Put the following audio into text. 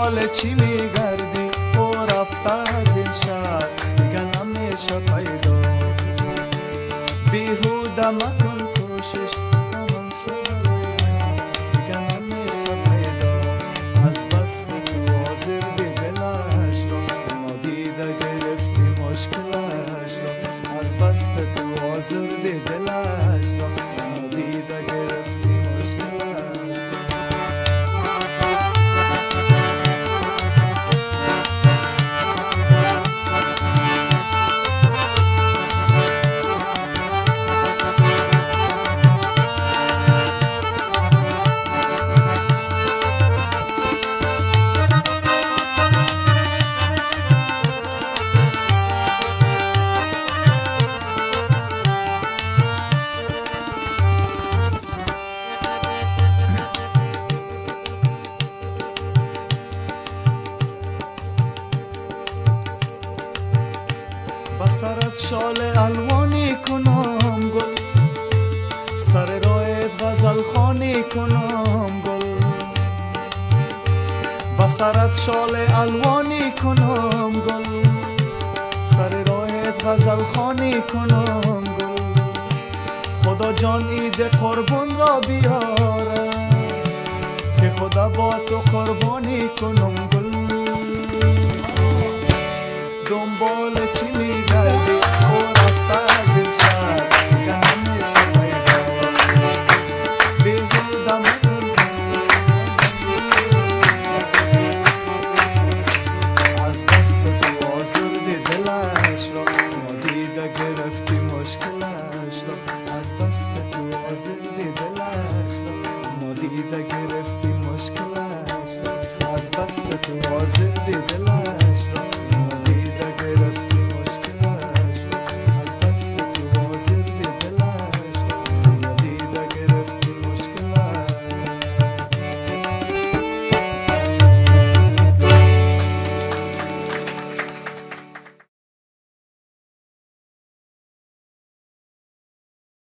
دنبال چی میگردی؟ او رفته از این شهر دیگه نمیشه پیدا. بیهوده مکن کوشش تمام شده دیگه نمیشه پیدا. از بست تو حاضر دی دلش را نادیده گرفتی مشکلش را. از بست تو حاضر دی دلش را نادیده گرفتی مشکلش را. سرت شال الوانی کنم گل، سر راهت غزل خوانی کنم گل. با سرت شال الوانی کنم گل، سر راهت غزل خوانی کنم گل. خدا جان عید قربان را بیاره که خدا با تو قربانی کنم گل. دنبال چی میگردی؟ او رفته از این شهر دیگه نمیشه پیدا. بیهوده مکن از بست تو آزردی دلش را نادیده گرفتی مشکلش را. از بست تو آزردی دلش را نادیده گرفتی مشکلش را. از بست تو آزردی دلش